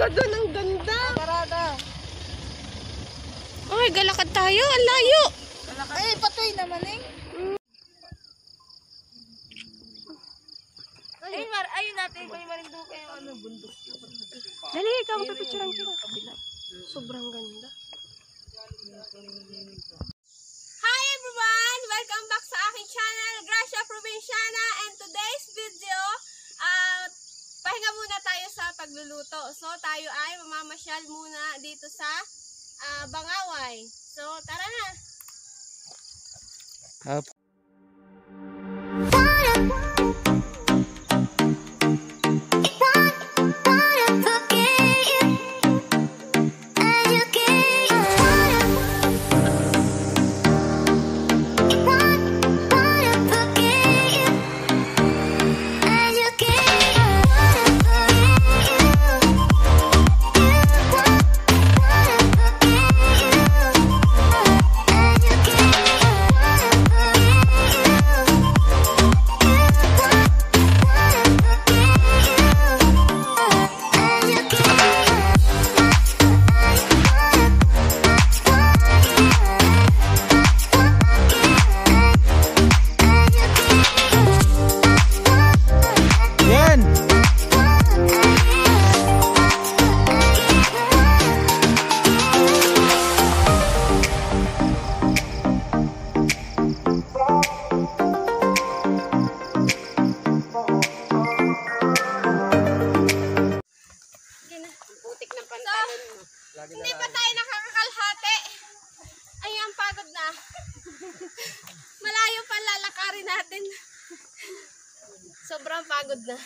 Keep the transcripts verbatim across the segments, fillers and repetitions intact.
doon ang ganda. Parada. Ay, galakad tayo. Ang layo. Ay, patoy naman eh. Ay, mar ayun natin kay Marinduque yung ano, bundok. Dali, ikaw magpipicturean kita. Kabila. Sobrang ganda. Hi everyone! Welcome back sa aking channel, Gracia Provinciana. And today's video, uh, pahinga muna tayo sa pagluluto. So, tayo ay mamamasyal muna dito sa uh, Bangaway. So, tara na! Up. Hindi pa tayo nakakakalhati. Ayan, pagod na. Malayo pa lalakarin natin. Sobrang pagod na.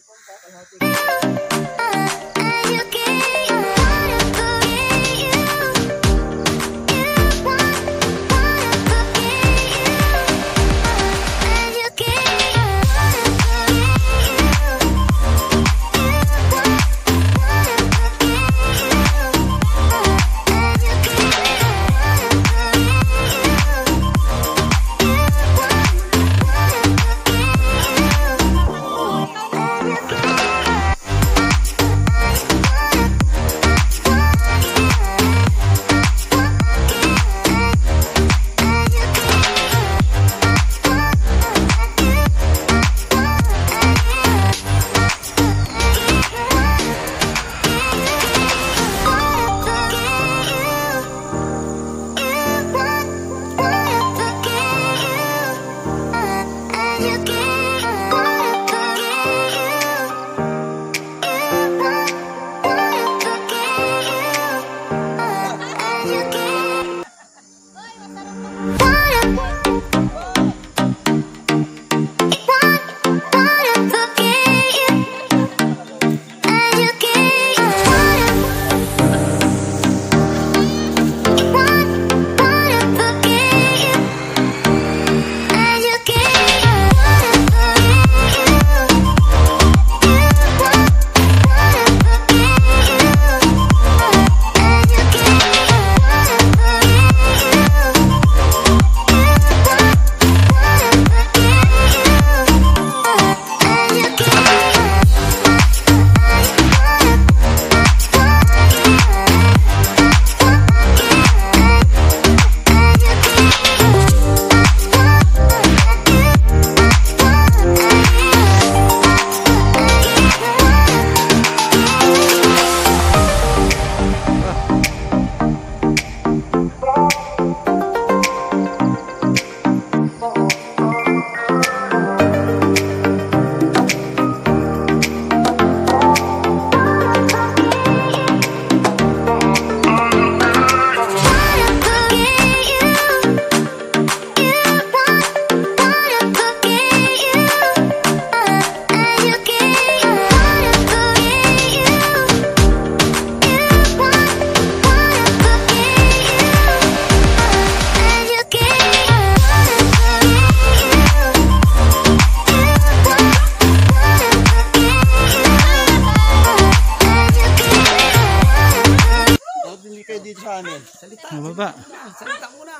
Salita. Mababa. Salita muna.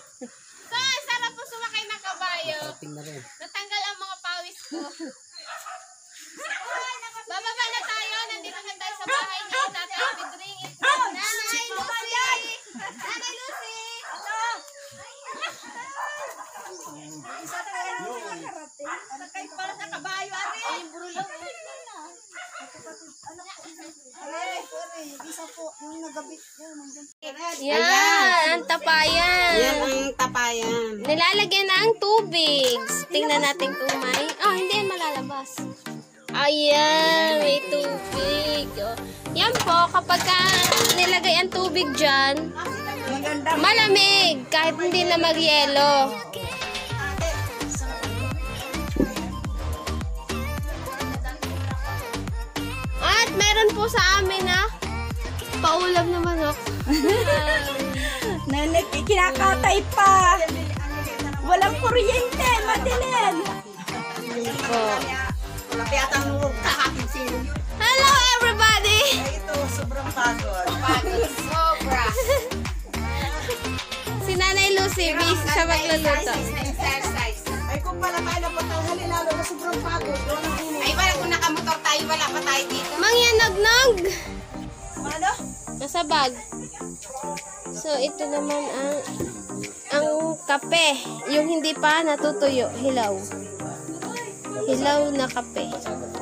So, sarap po sumakay ng kabayo. Natanggal ang mga pawis ko. Bababa na tayo. Nandito na tayo sa bahay ni Tatay Isa po, yung nagabit. Yan, ang tapayan. Yan ang tapayan. Nilalagyan na ang tubig. Tingnan natin kung may... Oh, hindi yan malalabas. Ayan, may tubig. Oh. Yan po, kapag ka nilagay ang tubig dyan, malamig, kahit hindi na magyelo. At meron po sa amin na paulam na manok. Nanak, kinakatay pa. Walang kuryente, madilim. Po. Wala pa yata ang kakakin sino. Hello everybody! Ito, sobrang pagod. Pagod, sobra. Si Nanay Lucy, busy siya magluluto. Exercise. Ay, kung pala tayo na patanghali, lalo na sobrang pagod. Ay, wala kung nakamotor tayo, wala pa tayo dito. Mangyanagnog! Ano? Nasa bag. So, ito naman ang ang kape. Yung hindi pa natutuyo. Hilaw. Hilaw na kape.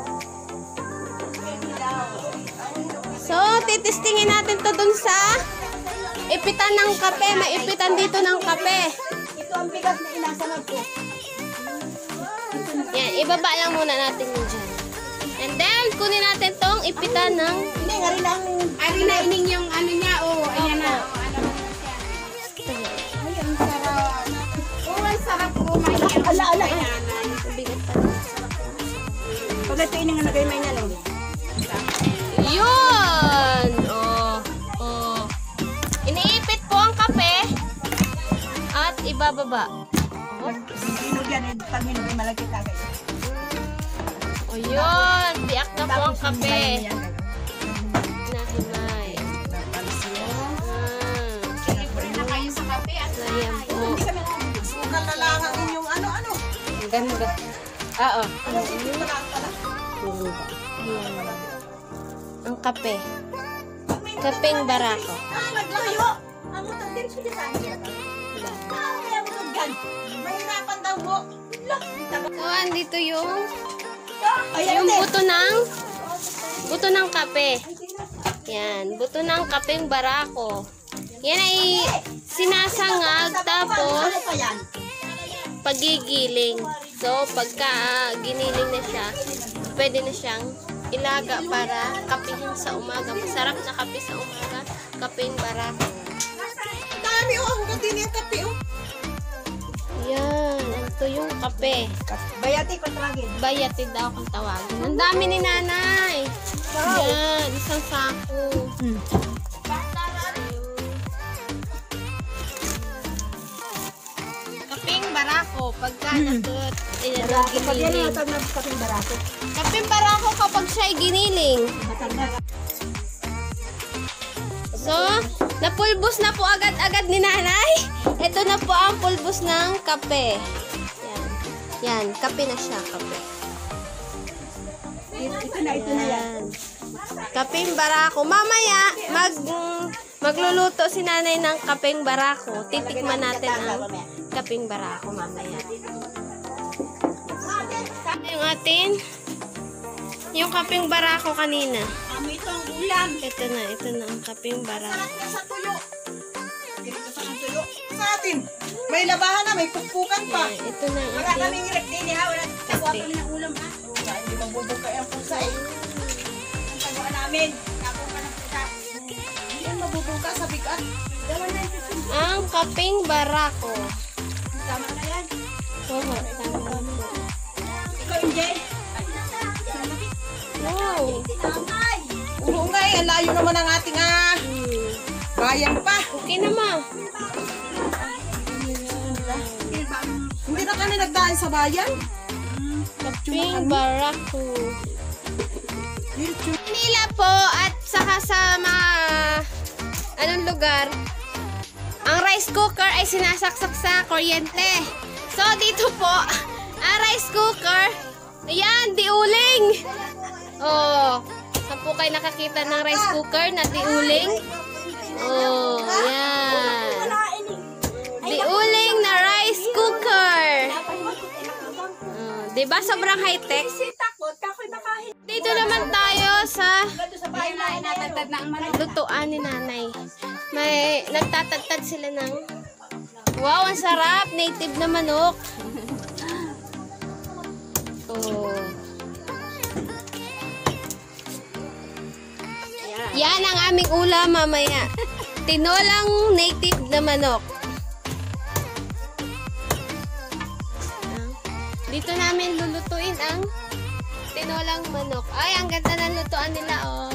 So, titistingin natin to dun sa ipitan ng kape. May ipitan dito ng kape. Ito ang bigas na inasanag ko. Yan, ibaba lang muna natin yun dyan. And then, kunin natin tong ipitan ng... Hindi, nga rin ang... Ari na ining yung ano niya, oh, ayan na. Oh, ano Ay, ang sarap. Oh, ang sarap po. Ala, ala. Bigat pa rin. Pag ito inangalagay may nalang. Yun! Oh, oh. Iniipit po ang kape at ibababa. Hinog yan, eh, pag hinog, malaki tagay. O yun, biak na po ang kape. Nahimay. Na kayo sa kape at Ayan po. sugal na lang ang inyong ano-ano. Ang ganda. Oo. Ang kape. Kapeng barako. Ah, naglayo! Ang utang din siya sa akin. Ah, kaya mo yan. Mahirapan daw mo. So, andito yung Ayan, yung te. buto ng buto ng kape. Yan, buto ng kapeng barako. Yan ay sinasangag tapos Ano pa yan? pagigiling. So, pagka ah, giniling na siya, pwede na siyang ilaga para kapihin sa umaga. Masarap na kape sa umaga, kapeng barako. Dami oh, ang ganda niya kape oh. Yan, ito yung kape. Bayati ko tragin. Bayatid daw kung tawagin. Ang dami ni nanay. Yan, isang sako. Kapeng barako, pagka natut, Barako. Pag yan giniling. yung matag na kaping barako. Kapeng barako kapag siya'y giniling. Matag na. So, napulbos na po agad-agad ni nanay. Ito na po ang pulbos ng kape. Yan. Yan, kape na siya, kape. Ito na, ito na yan. Yan. Kapeng barako. Mamaya, mag, mm, magluluto si nanay ng kapeng barako. Titikman natin ang kapeng barako mamaya. Yung atin, yung kapeng barako kanina. Amo ito ang ulam. Ito na, ito na ang kapeng barako. Sa tuyo. Ganito sa tuyo. Sa atin. May labahan na, may pukpukan pa. Yan, ito na ang Wala ating kaming rep din ha. Wala. Takuha kami ng ulam ha. Hindi mabubuka yung pusa eh. Ang taguan namin. Takuha ka ng pusa. Hindi yan mabubuka sa bigat. Dalawa na yung ang kapeng barako. tama na yan. Oo, tama po. Ikaw, Injay. Wow. Tinamay. Oo nga eh, ang layo naman ang ating ah. Hmm. Bayan pa. Okay naman. Hindi na kami nagdaan sa bayan. Kapeng barako. Manila po at saka sa mga anong lugar, ang rice cooker ay sinasaksak sa kuryente. So dito po, ang rice cooker, ayan, diuling. Oh, saan po kayo nakakita ng rice cooker na diuling? Oh, yan. Diuling na rice cooker. Oh, diba sobrang high-tech? Takot. Kakoy makahin. Di Dito naman tayo sa Ayun na, inatagtad na ang manok. lutuan ni nanay. May nagtatagtad sila ng wow, ang sarap! Native na manok. Oh. Yan ang aming ulam mamaya. Tinolang native na manok. Dito namin lulutuin ang tinolang manok. Ay, ang ganda ng lutuan nila, oh.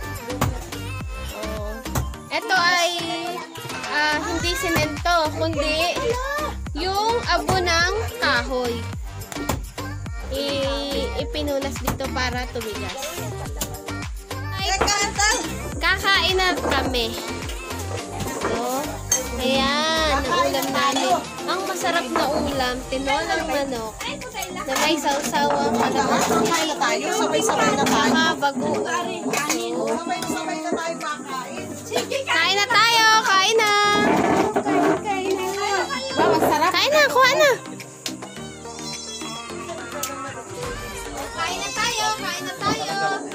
Oh. Ito ay ah, hindi semento, kundi yung abo ng kahoy. I ipinulas dito para tumigas. Ay, kakain na kami. So, ayan, ang ulam namin. Ang masarap na ulam, tinolang manok, na may sausawang kalabasa. Sabay na tayo, sabay-sabay na tayo. Mga bagoong. Sabay-sabay na tayo kakain. Kain na tayo, kain na. Wow, ang sarap. Kain na, kuha na. Kain na tayo, kain na tayo.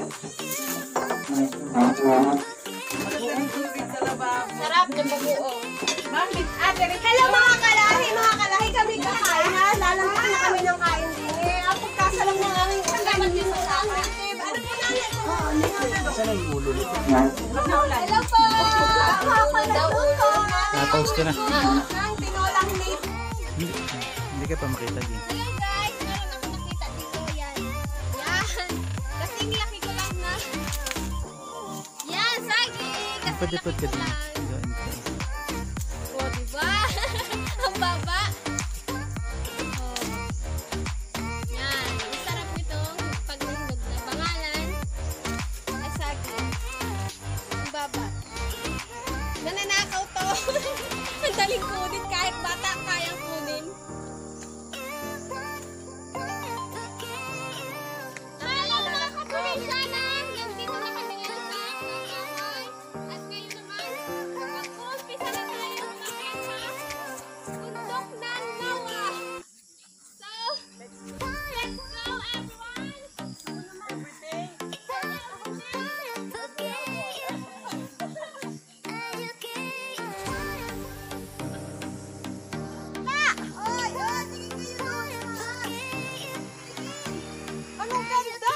Sarap ng bagoong. Bakit? Ate, Hello mga kalahi, mga kalahi kami kakain ha. Lalampas na kami ng kain din. Eh, ang pagkasalang ng aming pagkain din sa akin. Ano po namin? Saan ang ulo nito? Hello po! Nakakalaluto Na-post ko na. ng tinolang native. Hindi, hindi ka pa makita din. Hello guys, meron ako nakita dito. Yan. Yan. Kasing laki ko lang na. Yan, saging. Kasing Pwede-pwede laki ka ko din. lang. Gawin ko. O, diba? Ang baba. Oh. Yan. Ang sarap nitong pagluhog na pangalan. Ay, saging. Ang baba. Nananakaw to. Ang daling kunin. Kahit bata, kayang kunin. Hello mga kaprobensyana! Yan dito na kami ngayon sa Kahoy. At ngayon naman, mag-uumpisa na tayo umakyat sa bundok ng Nawa. So, let's go everyone! Anong ganda?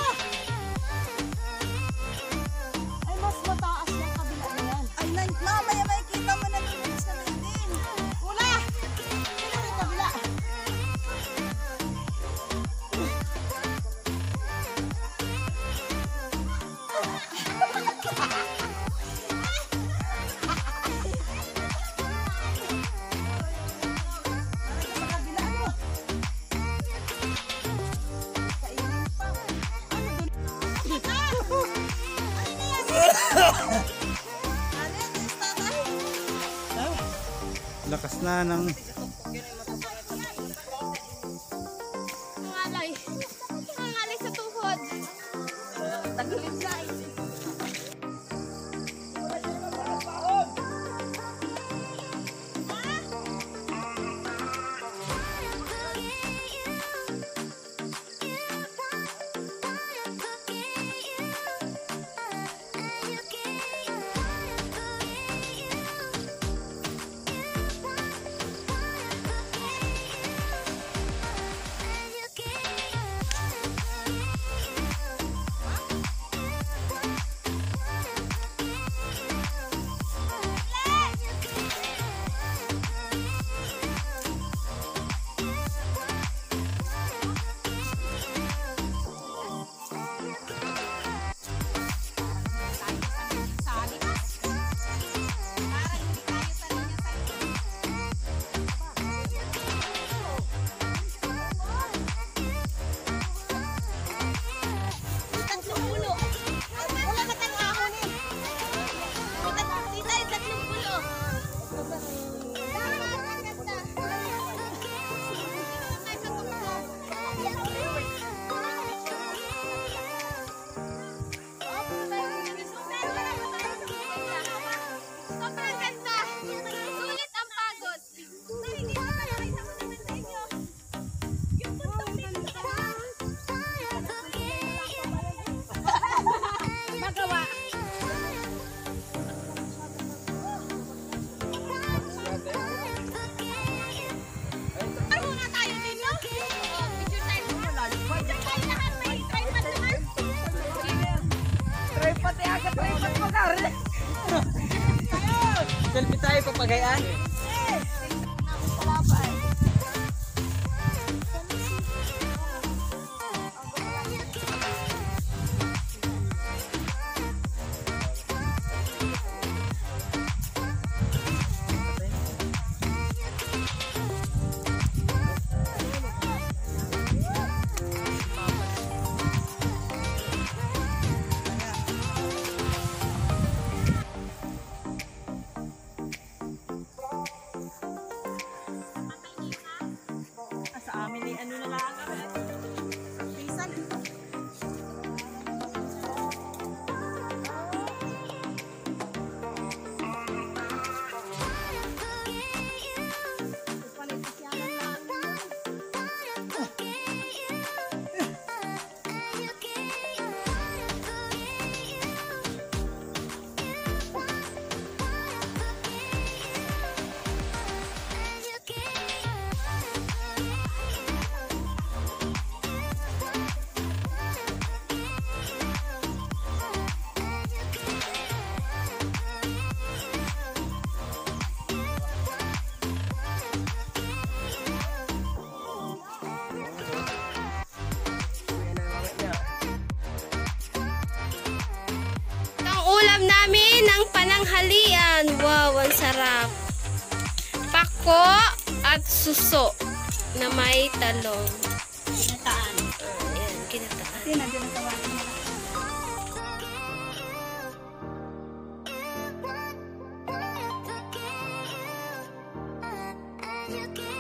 Ay, mas mataas yung kabila na yan. Ay, nan- mamaya makikita mo na lumilis na din. Ula! Sino yung kabila? Sa kabila mo. Kainin pa. Ano dun? Lakas na ng... Nangalay. Nangalay sa tuhod. Tagilid guys. Cagayan? Sa amin eh, ano na lang kami. Pisan. Ang ulam namin ng pananghalian. Wow, ang sarap. Pako at suso na may talong. Kinataan. Ayan, kinataan. Hindi na, dinatawanan nila. You